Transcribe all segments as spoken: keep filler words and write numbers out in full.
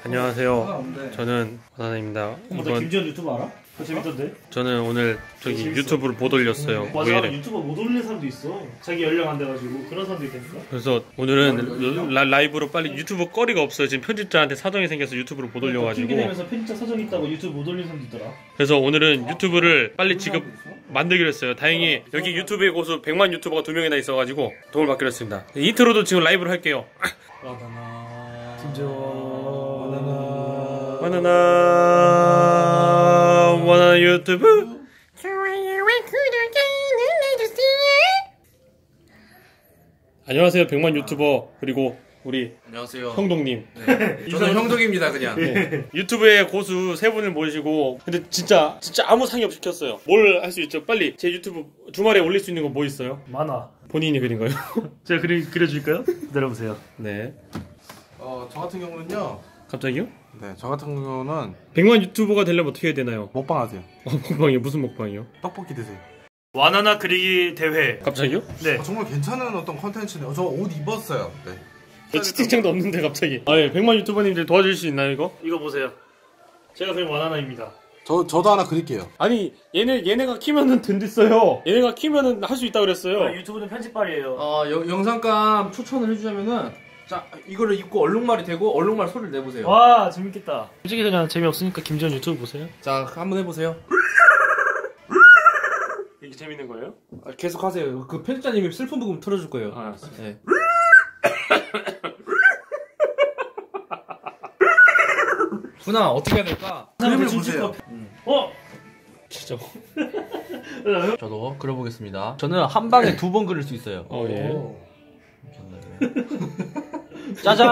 안녕하세요. 저는 바나나입니다. 나 김지현 유튜브 알아? 그거 재밌던데? 저는 오늘 저기 재밌어. 유튜브를 못 올렸어요. 맞아, 왜 이래? 유튜버 못 올리는 사람도 있어. 자기 연령 안 돼가지고 그런 사람도 있다니까. 그래서 오늘은 라, 라이브로 빨리 유튜브 거리가 없어요. 지금 편집자한테 사정이 생겨서 유튜브를 못 올려가지고. 핑계대면서 편집자 사정 있다고 유튜브 못 올리는 사람도 있더라. 그래서 오늘은 유튜브를 빨리 지금 만들기로 했어요. 다행히 여기 유튜브의 고수 백만 유튜버가 두 명이나 있어가지고 도움을 받기로 했습니다. 인트로도 지금 라이브로 할게요. 바나나 김지현 바나나 바나나 유튜브 좋아요와 구독을 눌러주세요. 안녕하세요. 백만 유튜버 그리고 우리 안녕하세요. 형동님. 네. 저는 형동입니다, 그냥. 네. 유튜브의 고수 세 분을 모시고 근데 진짜 진짜 아무 상의 없이 켰어요. 뭘 할 수 있죠? 빨리 제 유튜브 주말에 올릴 수 있는 거 뭐 있어요? 많아. 본인이 그린 거요? 제가 그리, 그려줄까요? 기다려보세요. 네. 어, 저 같은 경우는요. 갑자기요? 네, 저 같은 경우는 백만 유튜버가 되려면 어떻게 해야 되나요? 먹방 하세요. 어, 먹방이요? 무슨 먹방이요? 떡볶이 드세요. 와나나 그리기 대회. 갑자기요? 네. 어, 정말 괜찮은 어떤 컨텐츠네요. 저 옷 입었어요. 네. 저 채팅창도 없는데 갑자기. 아 예, 백만 유튜버님들 도와줄 수 있나요 이거? 이거 보세요. 제가 그린 와나나입니다. 저 저도 하나 그릴게요. 아니 얘네 얘네가 키면은 된댔어요. 얘네가 키면은 할 수 있다 그랬어요. 아, 유튜브는 편집발이에요. 어, 여, 영상감 추천을 해주자면은 자 이거를 입고 얼룩말이 되고 얼룩말 소리를 내보세요. 와 재밌겠다. 솔직히 그냥 재미없으니까 김지현 유튜브 보세요. 자 한번 해보세요. 이게 재밌는 거예요? 아, 계속 하세요. 그 편집자님이 슬픈 부분 틀어줄 거예요. 아, 알았어. 네. 훈아 어떻게 해야 될까? 그림을 그 보세요. 어? 진짜. 저도 그려보겠습니다. 저는 한 방에 두 번 그릴 수 있어요. 어 예. 짜잔!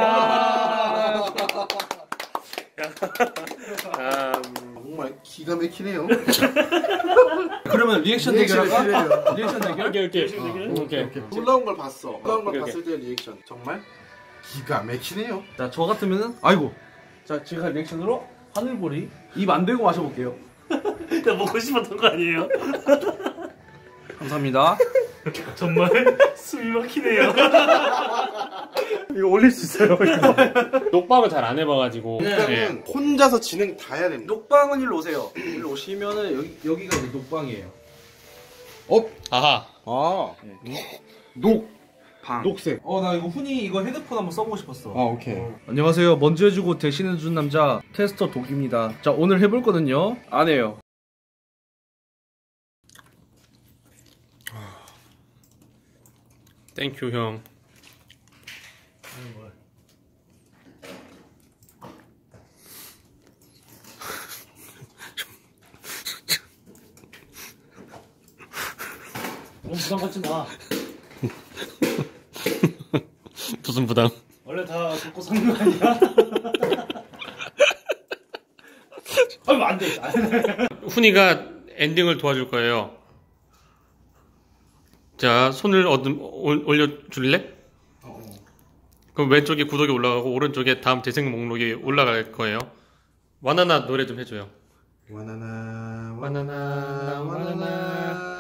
아, 정말 기가 막히네요. 그러면 리액션 리액션이 대결할까? 필요해요. 리액션 대결? 오케이 오케이. 어, 오케이. 놀라운 걸 봤어. 놀라운 걸 오케이, 봤을 때 리액션 정말 기가 막히네요. 자, 저 같으면은 아이고. 자, 제가 리액션으로 하늘보리 입 안 대고 마셔볼게요. 나 먹고 싶었던 거 아니에요? 감사합니다. 정말 숨이 막히네요. 이거 올릴 수 있어요. 녹방을 잘 안 해봐가지고. 일단은 혼자서 진행 다 해야 됩니다. 녹방은 일로 오세요. 일로 오시면은 여기 여기가 이제 녹방이에요. 업. 아하. 아. 녹. 방. 녹색. 어, 나 이거 훈이 이거 헤드폰 한번 써보고 싶었어. 아, 오케이. 어. 안녕하세요. 먼저 해주고 대신해준 남자 테스터 독입니다. 자, 오늘 해볼 거는요. 안 해요. 땡큐 형. 너무 부담 갖지 마. 무슨 부담? 원래 다 듣고 사는 거 아니야? 하면 안 돼. 훈이가 엔딩을 도와줄 거예요. 자, 손을 얻음, 올, 올려줄래? 그럼 왼쪽에 구독이 올라가고 오른쪽에 다음 재생 목록이 올라갈 거예요. 와나나 노래 좀 해줘요. 와나나 와나나 와나나